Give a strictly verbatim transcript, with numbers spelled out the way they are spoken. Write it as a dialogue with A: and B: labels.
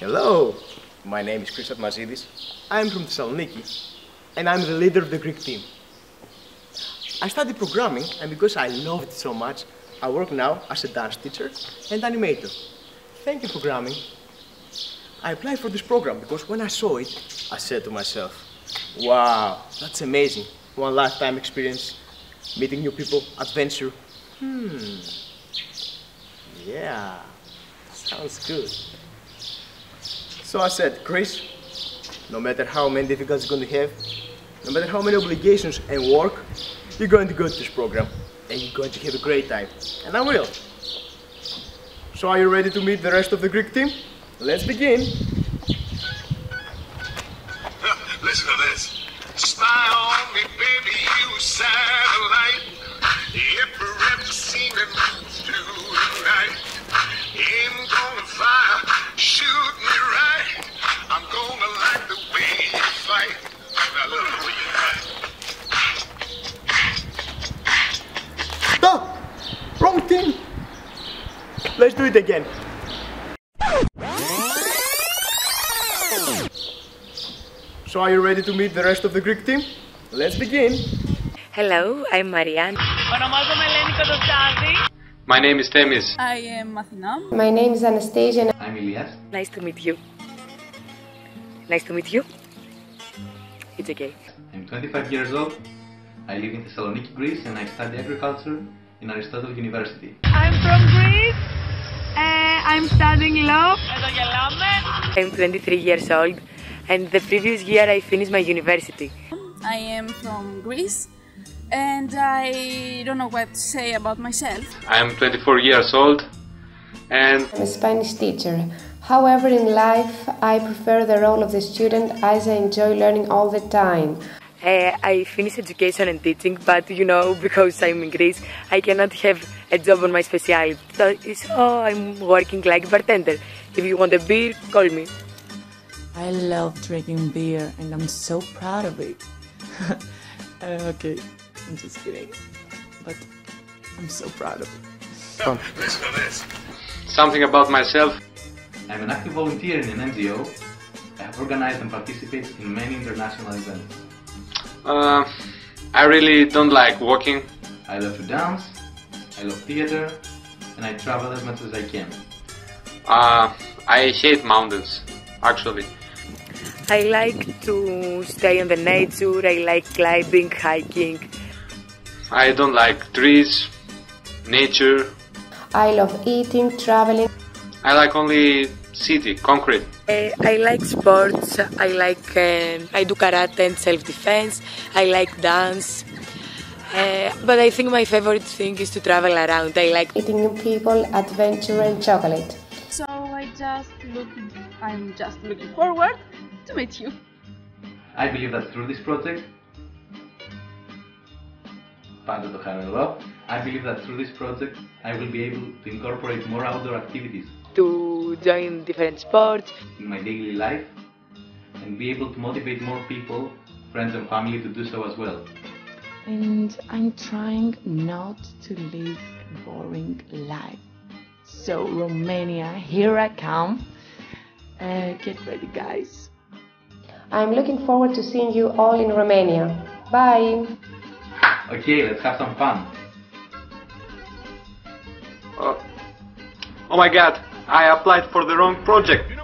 A: Hello, my name is Chris Atmazidis. I'm from Thessaloniki and I'm the leader of the Greek team. I studied programming and because I love it so much, I work now as a dance teacher and animator. Thank you, programming. I applied for this program because when I saw it, I said to myself, wow, that's amazing. One lifetime experience, meeting new people, adventure. Hmm, yeah, sounds good. So I said, Chris, no matter how many difficulties you're going to have, no matter how many obligations and work, you're going to go to this program and you're going to have a great time. And I will. So are you ready to meet the rest of the Greek team? Let's begin.
B: Listen to this. Smile on me, baby, you satellite. Every rep seeming moves to the right. Aim gonna fire, shoot me right. I'm gonna like the way you fight. I love the way you fight.
A: Stop! Wrong team! Let's do it again. So are you ready to meet the rest of the Greek team? Let's begin.
C: Hello, I'm Marianne.
D: My name is Temis.
E: I am Athina.
F: My name is Anastasia.
D: I'm Ilias.
C: Nice to meet you. Nice to meet you. It's okay.
D: I'm twenty-five years old. I live in Thessaloniki, Greece, and I study agriculture in Aristotle University.
G: I'm from Greece. Uh, I'm studying law.
C: I'm twenty-three years old, and the previous year I finished my university.
E: I am from Greece, and I don't know what to say about myself.
D: I am twenty-four years old, and
F: I'm a Spanish teacher. However, in life, I prefer the role of the student as I enjoy learning all the time.
C: Uh, I finished education and teaching, but you know, because I'm in Greece, I cannot have a job on my specialty. So, so I'm working like a bartender. If you want a beer, call me.
H: I love drinking beer and I'm so proud of it. uh, okay, I'm just kidding. But I'm so proud of it.
B: Come. Listen to this.
D: something about myself. I'm an active volunteer in an N G O. I have organized and participated in many international events.
I: Uh, I really don't like walking.
D: I love to dance, I love theater, and I travel as much as I can.
I: Uh, I hate mountains, actually.
C: I like to stay in the nature, I like climbing, hiking.
I: I don't like trees, nature.
F: I love eating, traveling.
I: I like only city, concrete.
C: Uh, I like sports, I like, um, I do karate and self-defense, I like dance. Uh, but I think my favorite thing is to travel around. I like
F: Meeting new people, adventure and chocolate.
E: So I just look, I'm just looking forward to meet you.
D: I believe that through this project, πάντα το χαρώ εδώ, I believe that through this project I will be able to incorporate more outdoor activities
C: to join different sports.
D: in my daily life and be able to motivate more people, friends and family to do so as well.
H: And I'm trying not to live a boring life. So Romania, here I come. Uh, get ready, guys.
F: I'm looking forward to seeing you all in Romania. Bye!
D: Okay, let's have some fun.
I: Uh, oh my god, I applied for the wrong project.